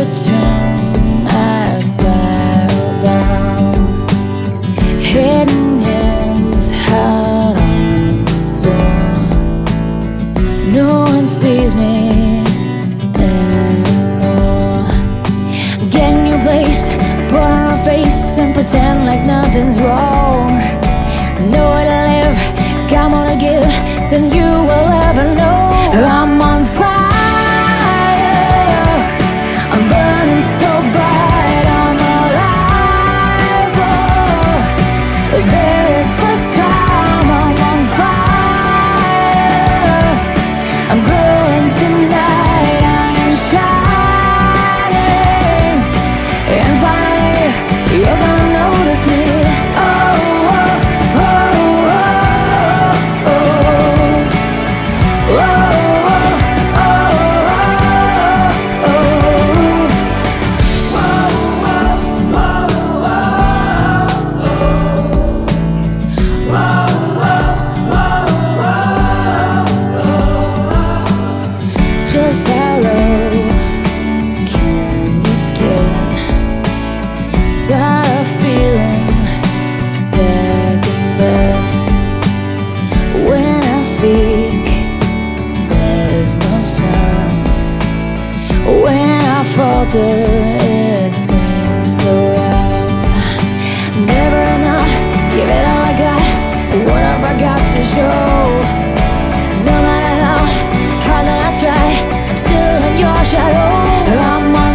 turn, I spiral down. Hidden hands, heart on the floor. No one sees me anymore. Get a new place, put on a face and pretend like nothing's wrong. Nowhere to live, got more to give than you will ever know. I'm on fire, I'm burning so bright, I'm alive. The very first time I'm on fire, I'm glowing tonight, I am shining. And finally, you're gonna notice me. Oh, oh, oh, oh, oh, oh, oh, just how low can you get without a feeling second best? When I speak, there's no sound. When I falter, it screams so loud. Never enough, give it all I got. What have I got to show? No matter how hard that I try, I'm still in your shadow. I'm on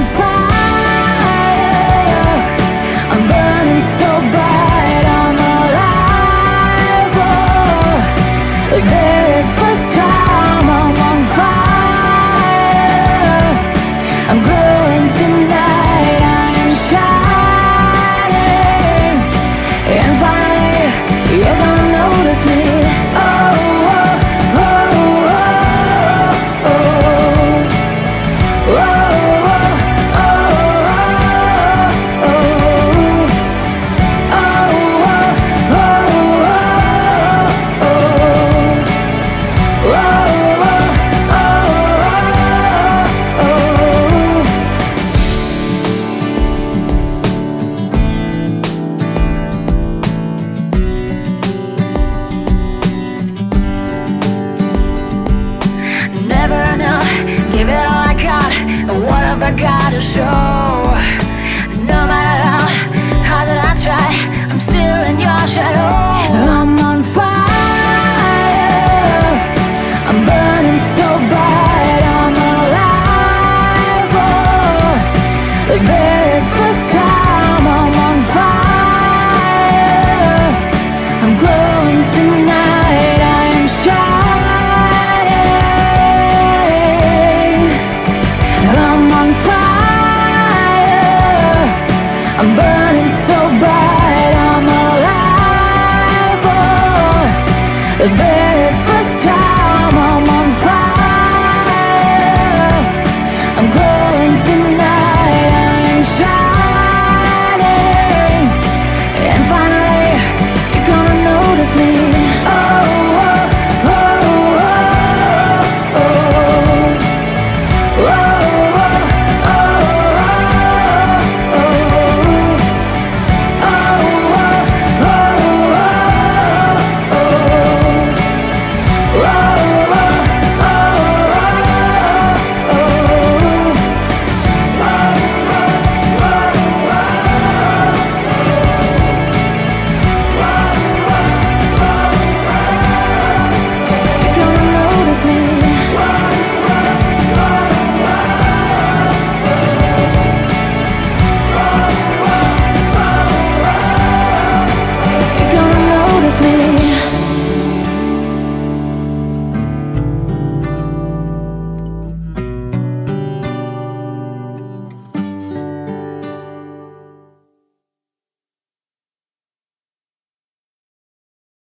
fire, I'm burning so bright, I'm alive. The very first time I'm on fire, I'm glad.